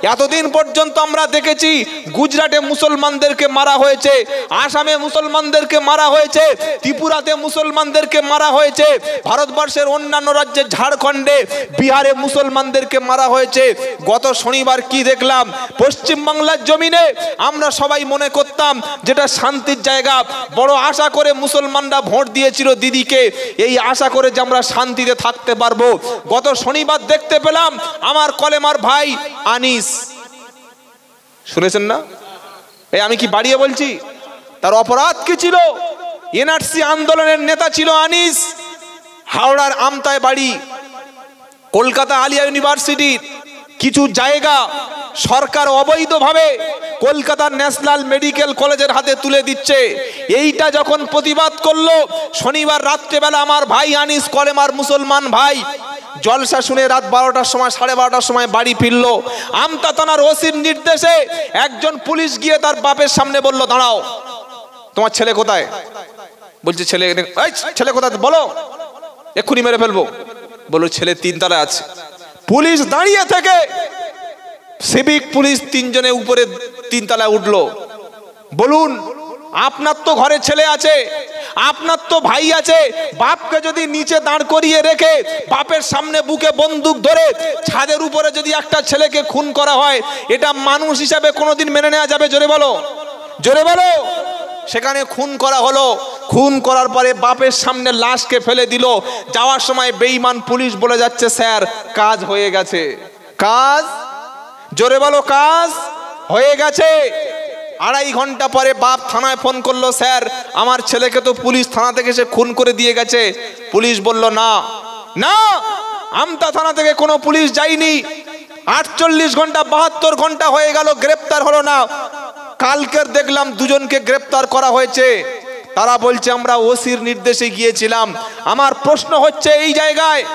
এতদিন পর্যন্ত আমরা দেখেছি গুজরাটে মুসলমানদেরকে মারা হয়েছে, আসামে মুসলমানদেরকে মারা হয়েছে, ত্রিপুরাতে মুসলমানদেরকে মারা হয়েছে, ভারতবর্ষের অন্যান্য রাজ্যে ঝাড়খণ্ডে বিহারে মুসলমানদেরকে মারা হয়েছে। গত শনিবার কি দেখলাম পশ্চিম বাংলার জমিনে, আমরা সবাই মনে করতাম যেটা শান্তির জায়গা, বড় আশা করে মুসলমানরা ভোট দিয়েছিল দিদিকে, এই আশা করে যে আমরা শান্তিতে থাকতে পারবো। গত শনিবার দেখতে পেলাম আমার কলেমার ভাই আনিস, শুনেছেন না? এই আমি কি বাড়িয়ে বলছি? তার অপরাধ কি ছিল? এনআরসি আন্দোলনের নেতা ছিল আনিস, হাওড়ার আমতায় বাড়ি, কলকাতা আলিয়া ইউনিভার্সিটির কিছু জায়গা সরকার অবৈধভাবে কলকাতার ন্যাশনাল মেডিকেল কলেজের হাতে তুলে দিচ্ছে। এইটা যখন প্রতিবাদ করলো শনিবার রাত্রেবেলা আমার ভাই আনিস কলেমার মুসলমান ভাই জলসা শুনে রাত 12টার সময় 12:30টার সময় বাড়ি ফিরল। আমতা থানার ওসির নির্দেশে একজন পুলিশ গিয়ে তার বাপের সামনে বলল, দাঁড়াও, তোমার ছেলে কোথায়? বলছে ছেলে, এই ছেলে কোথায় বলো, এক্ষুনি মেরে ফেলবো। বললো ছেলে 3 তলায় আছে। পুলিশ দাঁড়িয়ে থেকে সিভিক পুলিশ 3 জনে উপরে 3 তলায় উঠলো। বলুন, আপনার তো ঘরে ছেলে আছে, আপনার তো ভাই আছে, বাপকে যদি নিচে দাঁড় করিয়ে রেখে বাপের সামনে বুকে বন্দুক ধরে ছাদের উপরে যদি একটা ছেলেকে খুন করা হয়, এটা মানুষ হিসাবে কোনোদিন মেনে নেওয়া যাবে? জোরে বলো, জোরে বলো। সেখানে খুন করা হলো। খুন করার পরে বাপের সামনে লাশকে ফেলে দিল। যাওয়ার সময় বেঈমান পুলিশ বলে যাচ্ছে, স্যার কাজ হয়ে গেছে। কাজ, জোরে বলো, কাজ হয়ে গেছে। 2.5 ঘন্টা পরে বাপ থানায় ফোন করলো, স্যার আমার ছেলেকে তো পুলিশ থানা থেকে সে খুন করে দিয়ে গেছে। পুলিশ বলল, না না, আমতা থানা থেকে কোনো পুলিশ যায়নি। 48 ঘন্টা 72 ঘন্টা হয়ে গেল, গ্রেপ্তার হলো না। কালকের দেখলাম 2 জনকে গ্রেপ্তার করা হয়েছে। তারা বলছে আমরা ওসির নির্দেশে গিয়েছিলাম। আমার প্রশ্ন হচ্ছে, এই জায়গায়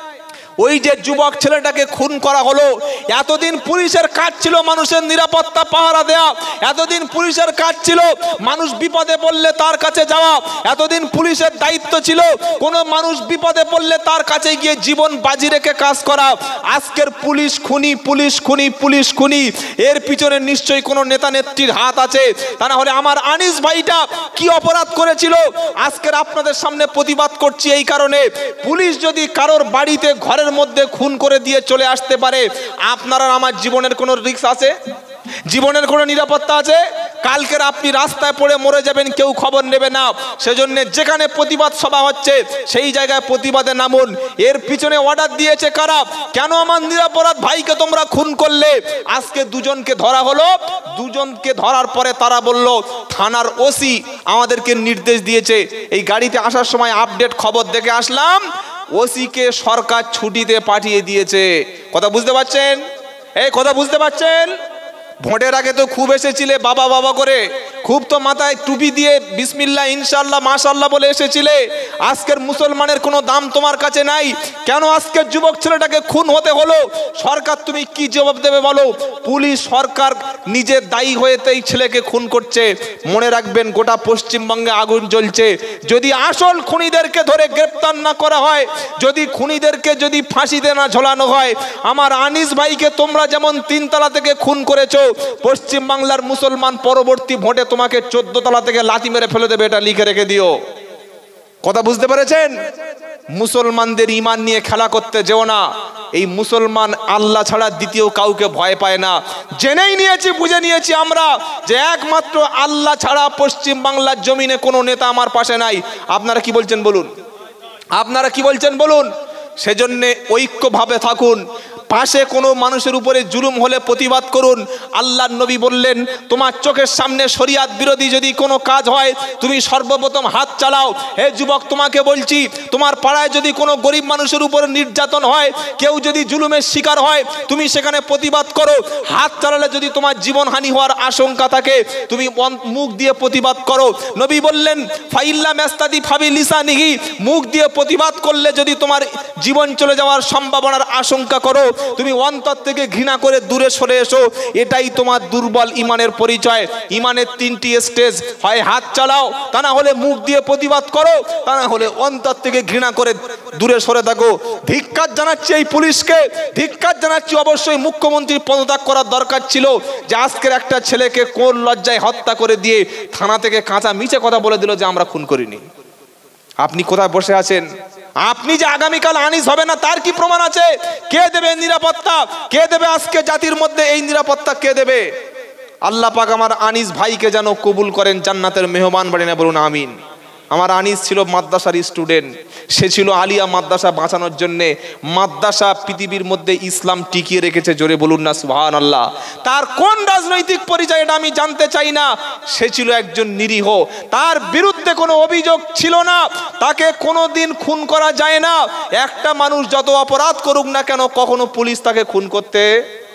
ওই যে যুবক ছেলেটাকে খুন করা হলো, এতদিন পুলিশের কাজ ছিল মানুষের নিরাপত্তা পাহারা দেয়া, এতদিন পুলিশের কাজ ছিল মানুষ বিপদে পড়লে তার কাছে যাওয়া, এতদিন পুলিশের দায়িত্ব ছিল কোনো মানুষ বিপদে পড়লে তার কাছে গিয়ে জীবন বাজি রেখে কাজ করা। আজকের পুলিশ খুনি, পুলিশ খুনি, পুলিশ খুনি, এর পিছনে নিশ্চয়ই কোনো নেতা নেত্রীর হাত আছে। তা না হলে আমার আনিস ভাইটা কি অপরাধ করেছিল? আজকের আপনাদের সামনে প্রতিবাদ করছি এই কারণে, পুলিশ যদি কারোর বাড়িতে ঘরের মধ্যে খুন করে দিয়ে চলে আসতে পারে, আপনার আমার জীবনের কোনো রিস্ক আছে? জীবনের কোনো নিরাপত্তা আছে? কালকের আপনি রাস্তায় পড়ে মরে যাবেন, কেউ খবর নেবে না। সেজন্য যেখানে প্রতিবাদ সভা হচ্ছে সেই জায়গায় প্রতিবাদে নামুন। এর পিছনে অর্ডার দিয়েছে কারা? কেন আমার নিরাপরাধ ভাইকে তোমরা খুন করলে? আজকে 2 জনকে ধরা হলো। 2 জনকে ধরার পরে তারা বলল, থানার ওসি আমাদেরকে নির্দেশ দিয়েছে। এই গাড়িতে আসার সময় আপডেট খবর দেখে আসলাম, ওসিকে সরকার ছুটিতে পাঠিয়ে দিয়েছে। কথা বুঝতে পারছেন? এই কথা বুঝতে পারছেন? ভোটের আগে তো খুব এসেছিলে বাবা বাবা করে, খুব তো মাথায় টুপি দিয়ে বিসমিল্লাহ ইনশাআল্লাহ মাশাআল্লাহ বলে এসেছিলে। আজকের মুসলমানের কোনো দাম তোমার কাছে নাই। কেন আজকের যুবক ছেলেটাকে খুন হতে হলো? সরকার তুমি কি জবাব দেবে বলো? পুলিশ সরকার নিজের দায়ী হয়ে এই ছেলেকে খুন করছে। মনে রাখবেন, গোটা পশ্চিমবঙ্গে আগুন জ্বলছে। যদি আসল খুনিদেরকে ধরে গ্রেপ্তার না করা হয়, যদি খুনিদেরকে যদি ফাঁসিতে না ঝোলানো হয়, আমার আনিস ভাইকে তোমরা যেমন 3 তলা থেকে খুন করেছো, পশ্চিম বাংলার মুসলমান পরবর্তী ভোটে তোমাকে 14 তলা থেকে লাথি মেরে ফেলে দেবে। এটা লিখে রেখে দিও। কথা বুঝতে পেরেছেন? মুসলমানদের ঈমান নিয়ে খেলা করতে যেও না। এই মুসলমান আল্লাহ ছাড়া দ্বিতীয় কাউকে ভয় পায় না। জেনেই নিয়েছি, বুঝে নিয়েছি আমরা যে একমাত্র আল্লাহ ছাড়া পশ্চিম বাংলার জমিনে কোনো নেতা আমার পাশে নাই। আপনারা কি বলছেন বলুন? আপনারা কি বলছেন বলুন? সেজন্য ঐক্যভাবে থাকুন। পাশে কোনো মানুষের উপরে জুলুম হলে প্রতিবাদ করুন। আল্লাহর নবী বললেন, তোমার চোখের সামনে শরিয়াত বিরোধী যদি কোনো কাজ হয়, তুমি সর্বপ্রথম হাত চালাও। হে যুবক, তোমাকে বলছি, তোমার পাড়ায় যদি কোনো গরিব মানুষের উপরে নির্যাতন হয়, কেউ যদি জুলুমের শিকার হয়, তুমি সেখানে প্রতিবাদ করো। হাত চালালে যদি তোমার জীবনহানি হওয়ার আশঙ্কা থাকে, তুমি মুখ দিয়ে প্রতিবাদ করো। নবী বললেন, ফাইল্লা মেস্তাদি ফাবি লিসানিহি, মুখ দিয়ে প্রতিবাদ করলে যদি তোমার জীবন চলে যাওয়ার সম্ভাবনার আশঙ্কা করো, তুমি অন্তর থেকে ঘৃণা করে দূরে সরে এসো, এটাই তোমার দুর্বল ইমানের পরিচয়। ইমানের 3টি স্টেজ, হয় হাত চালাও, তা না হলে মুখ দিয়ে প্রতিবাদ করো, তা না হলে অন্তর থেকে ঘৃণা করে দূরে সরে থাকো। ধিক্কার জানাচ্ছি এই পুলিশকে, ধিক্কার জানাচ্ছি। অবশ্যই মুখ্যমন্ত্রীর পদত্যাগ করার দরকার ছিল, যে আজকের একটা ছেলেকে কোন লজ্জায় হত্যা করে দিয়ে থানা থেকে কাঁচা মিছে কথা বলে দিল যে আমরা খুন করিনি। আপনি কোথায় বসে আছেন? আপনি যে আগামীকাল আনিস হবে না তার কি প্রমাণ আছে? কে দেবে নিরাপত্তা? কে দেবে আজকে জাতির মধ্যে এই নিরাপত্তা? কে দেবে? আল্লাহ পাক আমার আনিস ভাইকে যেন কবুল করেন, জান্নাতের মেহমান বানিয়ে বলুন আমিন। আমার আনিস ছিল মাদ্রাসার স্টুডেন্ট, সে ছিল আলিয়া মাদ্রাসা বাঁচানোর জন্যে। মাদ্রাসা পৃথিবীর মধ্যে ইসলাম টিকিয়ে রেখেছে, জোরে বলুন না সুবহানাল্লাহ। তার কোন রাজনৈতিক পরিচয় এটা আমি জানতে চাই না, সে ছিল একজন নিরীহ, তার বিরুদ্ধে কোনো অভিযোগ ছিল না, তাকে কোনো দিন খুন করা যায় না। একটা মানুষ যত অপরাধ করুক না কেন, কখনো পুলিশ তাকে খুন করতে,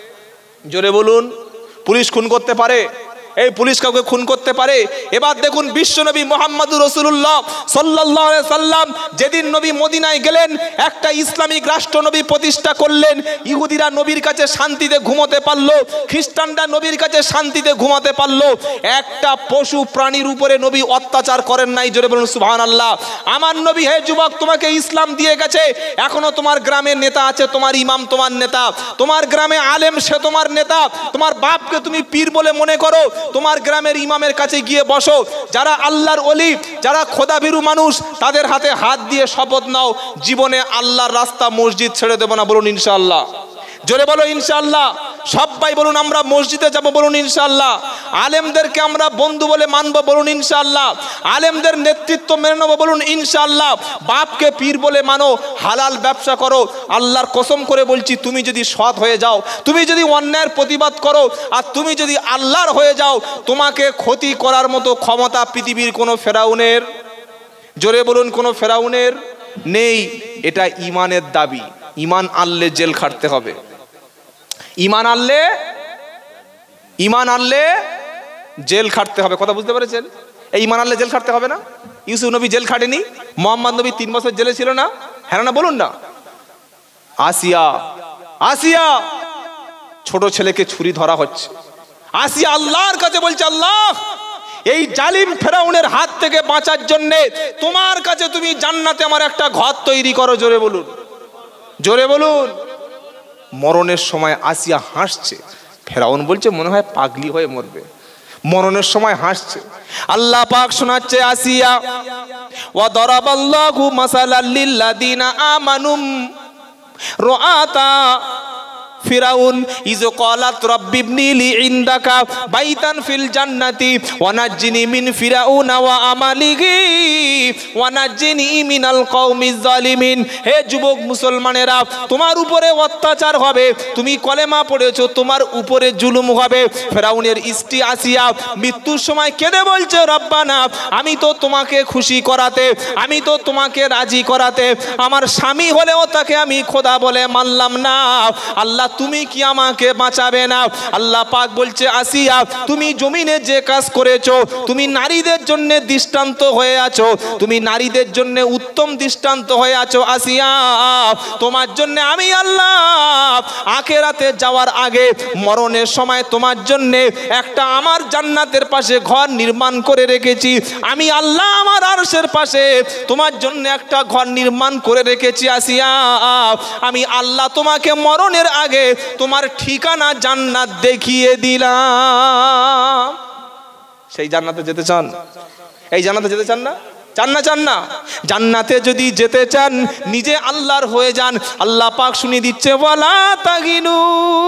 জোরে বলুন, পুলিশ খুন করতে পারে? এই পুলিশ কাউকে খুন করতে পারে? এবার দেখুন বিশ্বনবী মুহাম্মদুর রাসূলুল্লাহ সাল্লাল্লাহু আলাইহি সাল্লাম যেদিন নবী মদিনায় গেলেন, একটা ইসলামিক রাষ্ট্র নবী প্রতিষ্ঠা করলেন। ইহুদিরা নবীর কাছে শান্তিতে ঘুমোতে পারলো, খ্রিস্টানরা নবীর কাছে শান্তিতে ঘুমাতে পারলো। একটা পশু প্রাণীর উপরে নবী অত্যাচার করেন নাই, জোরে বলুন সুবহানাল্লাহ। আমার নবী, হে যুবক, তোমাকে ইসলাম দিয়ে গেছে, এখনো তোমার গ্রামে নেতা আছে, তোমার ইমাম তোমার নেতা, তোমার গ্রামে আলেম সে তোমার নেতা, তোমার বাপকে তুমি পীর বলে মনে করো, তোমার গ্রামের ইমামের কাছে গিয়ে বসো। যারা আল্লাহর ওলি, যারা খোদাভীরু মানুষ, তাদের হাতে হাত দিয়ে শপথ নাও, জীবনে আল্লাহর রাস্তা মসজিদ ছেড়ে দেব না, বলুন ইনশাআল্লাহ। জোরে বলো ইনশাআল্লাহ। সবাই বলুন আমরা মসজিদে যাব, বলুন ইনশাআল্লাহ। আলেমদেরকে আমরা বন্ধু বলে মানব, বলুন ইনশাআল্লাহ। আলেমদের নেতৃত্ব মেনে নেব, বলুন ইনশাআল্লাহ। বাপকে পীর বলে মানো, হালাল ব্যবসা করো। আল্লাহর কসম করে বলছি, তুমি যদি সৎ হয়ে যাও, তুমি যদি অন্যায়ের প্রতিবাদ করো, আর তুমি যদি আল্লাহর হয়ে যাও, তোমাকে ক্ষতি করার মতো ক্ষমতা পৃথিবীর কোনো ফেরাউনের, জোরে বলুন, কোনো ফেরাউনের নেই। এটা ইমানের দাবি। ইমান আনলে জেল খাটতে হবে। ইমান আনলে জেল খাটতে হবে। কথা বুঝতে পেরেছেন? এই ইমান আনলে জেল খাটতে হবে না? ইউসুফ নবী জেল খাটেনি? মোহাম্মদ নবী 3 বছর জেলে ছিল না? হ্যাঁ না বলুন না? আসিয়া ছোট ছেলেকে ছুরি ধরা হচ্ছে, আসিয়া আল্লাহর কাছে বলছে, আল্লাহ, এই জালিম ফেরাউনের হাত থেকে বাঁচার জন্য তোমার কাছে তুমি জান্নাতে আমার একটা ঘর তৈরি করো। জোরে বলুন, জোরে বলুন। মরণের সময় আসিয়া হাসছে, ফেরাউন বলছে মনে হয় পাগলি হয়ে মরবে। মরণের সময় হাসছে। আল্লাহ পাক শোনাচ্ছে, আসিয়া ওয়া দারাবাল্লাহু মাসালাল লিল্লাযিনা আমানুম রাআতা ফিরাউন ইযো ক্বালাত রাব্বি ইবনি লি ইনদাকা বাইতান ফিল জান্নাতি ওয়া নাজ্জিনি মিন ফিরাউনা ওয়া আমালিহি ওয়া নাজ্জিনি মিনাল কওমিজ জালিমিন। হে যুবক মুসলমানেরা, তোমার উপরে অত্যাচার হবে, তুমি কলেমা পড়েছো, তোমার উপরে জুলুম হবে। ফিরাউনের স্ত্রী আসিয়া মৃত্যুর সময় কেঁদে বলছে, রব্বানা, আমি তো তোমাকে খুশি করাতে, আমি তো তোমাকে রাজি করাতে আমার স্বামী হলেও তাকে আমি খোদা বলে মানলাম না। আল্লাহ, তুমি কি আমাকে বাঁচাবে না? আল্লাহ পাক বলছে, আসিয়া, তুমি জমিনে যে কাজ করেছো, তুমি নারীদের জন্য দৃষ্টান্ত হয়ে আছো, তুমি নারীদের জন্য উত্তম দৃষ্টান্ত হয়ে আছো। আসিয়া, তোমার জন্য আমি আল্লাহ আখিরাতে যাওয়ার আগে মরণের সময় তোমার জন্য একটা আমার জান্নাতের পাশে ঘর নির্মাণ করে রেখেছি। আমি আল্লাহ আমার আরশের পাশে তোমার জন্য একটা ঘর নির্মাণ করে রেখেছি। আসিয়া, আমি আল্লাহ তোমাকে মরণের আগে তোমার ঠিকানা জান্নাত দেখিয়ে দিলাম। সেই জান্নাতে যেতে চান? এই জান্নাতে যেতে চান না? চান না? জান্নাতে যদি যেতে চান, নিজে আল্লাহর হয়ে যান। আল্লাহ পাক শুনিয়ে দিচ্ছে, ওয়ালা তাগিনু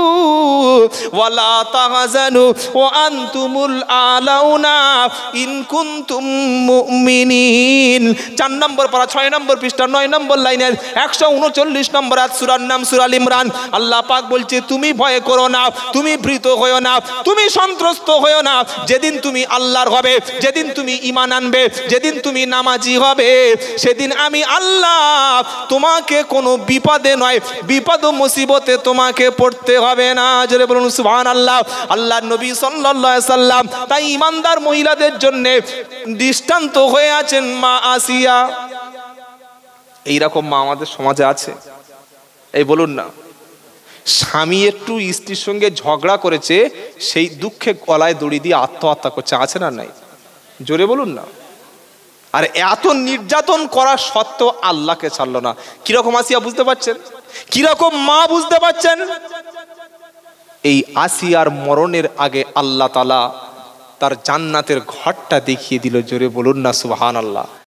ওয়ালা তাহজানু ওয়া আনতুমুল আলাউনা ইন কুনতুম মুমিনিন। 4 নম্বর পারা 6 নম্বর পৃষ্ঠা 9 নম্বর লাইনের 139 নম্বর আয়াত, সূরার নাম সূরা আল ইমরান। আল্লাহ পাক বলছে, তুমি ভয় করো না, তুমি ভীত হয়ো না, তুমি সন্ত্রস্ত হয়ো না। যেদিন তুমি আল্লাহর হবে, যেদিন তুমি ঈমান আনবে, যেদিন তুমি নামাজি হবে, সেদিন আমি আল্লাহ তোমাকে কোনো বিপদে নয়, বিপদ ও মুসিবতে তোমাকে পড়তে হবে না। জোরে বলুন সুবহানাল্লাহ। আল্লাহর নবী সাল্লাল্লাহু আলাইহি সাল্লাম তাই ঈমানদার মহিলাদের জন্য দৃষ্টান্ত হয়ে আছেন মা আসিয়া। এইরকম মা আমাদের সমাজে আছে? এই বলুন না। স্বামী একটু স্ত্রীর সঙ্গে ঝগড়া করেছে, সেই দুঃখে গলায় দড়ি দিয়ে আত্মহত্যা করছে, আছে না নাই? জোরে বলুন না। আর এত নির্যাতন করা সত্ত্বেও আল্লাহকে ছাড়লো না। কিরকম আসিয়া বুঝতে পারছেন? কিরকম মা বুঝতে পারছেন? এই আসিয়ার মরণের আগে আল্লাহ তাআলা তার জান্নাতের ঘরটা দেখিয়ে দিল। জোরে বলুন না সুবহানাল্লাহ।